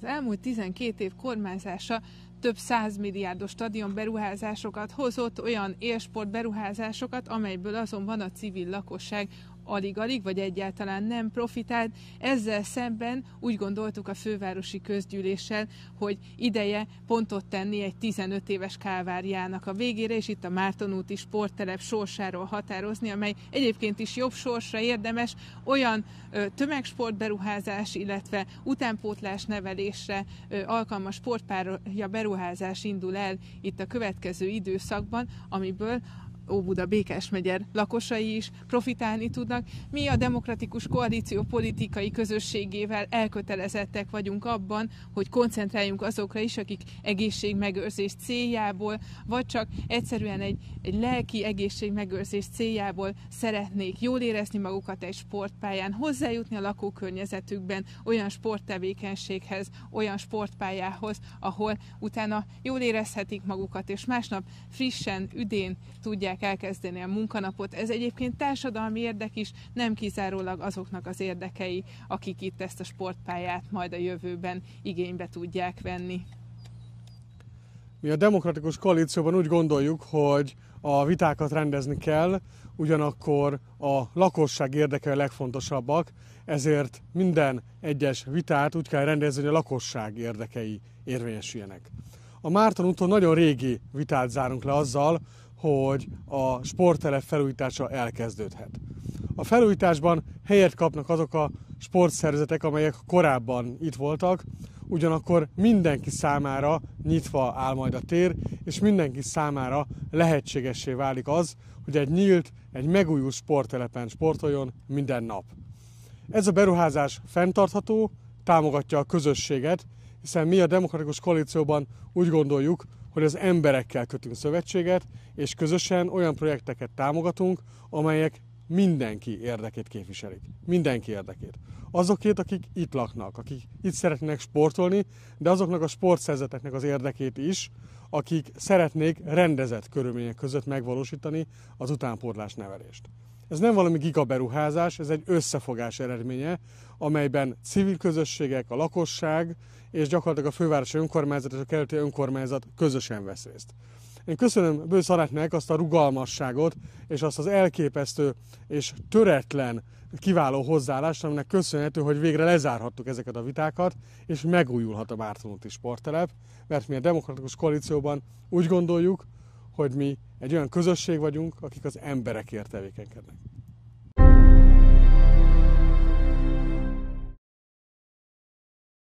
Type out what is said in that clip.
elmúlt 12 év kormányzása több 100 milliárdos stadionberuházásokat hozott, olyan élsport beruházásokat, amelyből azonban a civil lakosság alig-alig vagy egyáltalán nem profitált. Ezzel szemben úgy gondoltuk a fővárosi közgyűléssel, hogy ideje pontot tenni egy 15 éves kálváriának a végére, és itt a Márton-úti sporttelep sorsáról határozni, amely egyébként is jobb sorsra érdemes, olyan tömegsportberuházás, illetve utánpótlás nevelésre alkalmas sportpálya beruházás indul el itt a következő időszakban, amiből Óbuda-Békás megye lakosai is profitálni tudnak. Mi a Demokratikus Koalíció politikai közösségével elkötelezettek vagyunk abban, hogy koncentráljunk azokra is, akik egészségmegőrzés céljából, vagy csak egyszerűen egy lelki egészségmegőrzés céljából szeretnék jól érezni magukat egy sportpályán, hozzájutni a lakókörnyezetükben olyan sporttevékenységhez, olyan sportpályához, ahol utána jól érezhetik magukat, és másnap frissen, üdén tudják elkezdeni a munkanapot. Ez egyébként társadalmi érdek is, nem kizárólag azoknak az érdekei, akik itt ezt a sportpályát majd a jövőben igénybe tudják venni. Mi a Demokratikus Koalícióban úgy gondoljuk, hogy a vitákat rendezni kell, ugyanakkor a lakosság érdekei a legfontosabbak, ezért minden egyes vitát úgy kell rendezni, hogy a lakosság érdekei érvényesüljenek. A Márton úton nagyon régi vitát zárunk le azzal, hogy a sporttelep felújítása elkezdődhet. A felújításban helyet kapnak azok a sportszervezetek, amelyek korábban itt voltak, ugyanakkor mindenki számára nyitva áll majd a tér, és mindenki számára lehetségessé válik az, hogy egy nyílt, egy megújult sporttelepen sportoljon minden nap. Ez a beruházás fenntartható, támogatja a közösséget, hiszen mi a Demokratikus Koalícióban úgy gondoljuk, hogy az emberekkel kötünk szövetséget, és közösen olyan projekteket támogatunk, amelyek mindenki érdekét képviselik. Mindenki érdekét. Azokét, akik itt laknak, akik itt szeretnének sportolni, de azoknak a sportszervezeteknek az érdekét is, akik szeretnék rendezett körülmények között megvalósítani az utánpótlás nevelést. Ez nem valami gigaberuházás, ez egy összefogás eredménye, amelyben civil közösségek, a lakosság és gyakorlatilag a fővárosi önkormányzat és a kerületi önkormányzat közösen vesz részt. Én köszönöm Bősz Annettnek azt a rugalmasságot és azt az elképesztő és töretlen kiváló hozzáállást, aminek köszönhető, hogy végre lezárhattuk ezeket a vitákat, és megújulhat a Márton-úti sporttelep, mert mi a Demokratikus Koalícióban úgy gondoljuk, hogy mi egy olyan közösség vagyunk, akik az emberekért tevékenykednek.